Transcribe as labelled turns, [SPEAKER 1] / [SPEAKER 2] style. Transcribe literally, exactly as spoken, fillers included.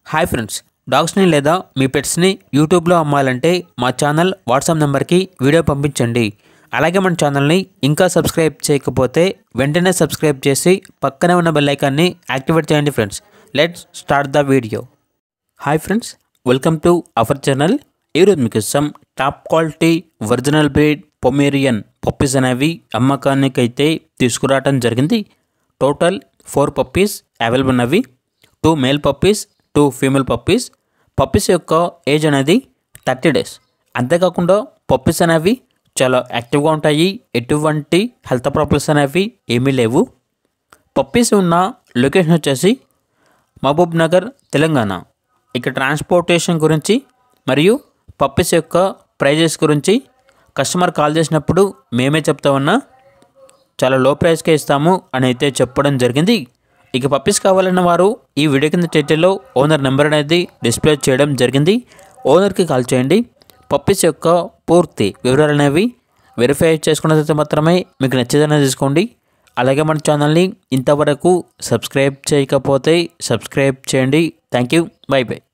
[SPEAKER 1] Hi friends, డాగ్స్ని లేదా మీ పెట్స్ని యూట్యూబ్లో అమ్మాలంటే మా ఛానల్ వాట్సాప్ నెంబర్కి వీడియో పంపించండి. అలాగే మన ఛానల్ని ఇంకా సబ్స్క్రైబ్ చేయకపోతే వెంటనే సబ్స్క్రైబ్ చేసి పక్కనే ఉన్న బెల్ ఐకాన్ని యాక్టివేట్ చేయండి. Friends, let's start the video. Hi friends, welcome to our channel. ఈరోజు మీకు ఇస్తాం top quality original breed Pomeranian puppies అనేవి అమ్మకానికి అయితే తీసుకురావడం జరిగింది. టోటల్ ఫోర్ పప్పీస్ అవైలబుల్ ఉన్నవి. Two male puppies, two female puppies. Puppies యొక్క ఏజ్ అనేది థర్టీ డేస్. అంతేకాకుండా పప్పీస్ అనేవి చాలా యాక్టివ్గా ఉంటాయి. ఎటువంటి హెల్త్ ప్రాబ్లమ్స్ అనేవి ఏమీ లేవు. పప్పీస్ ఉన్న లొకేషన్ వచ్చేసి మహబూబ్ నగర్, తెలంగాణ. ఇక ట్రాన్స్పోర్టేషన్ గురించి మరియు పప్పీస్ యొక్క ప్రైజెస్ గురించి కస్టమర్ కాల్ చేసినప్పుడు మేమే చెప్తా ఉన్నా చాలా లో ప్రైస్కే ఇస్తాము అని అయితే చెప్పడం జరిగింది. ఇక పప్పీస్ కావాలన్న వారు ఈ వీడియో కింద టైటిల్లో ఓనర్ నెంబర్ అనేది డిస్ప్లే చేయడం జరిగింది. ఓనర్కి కాల్ చేయండి. పప్పీస్ యొక్క పూర్తి వివరాలు అనేవి వెరిఫై చేసుకున్న తర్వాత మాత్రమే మీకు నచ్చేదనే తీసుకోండి. అలాగే మన ఛానల్ని ఇంతవరకు సబ్స్క్రైబ్ చేయకపోతే సబ్స్క్రైబ్ చేయండి. Thank you. Bye by.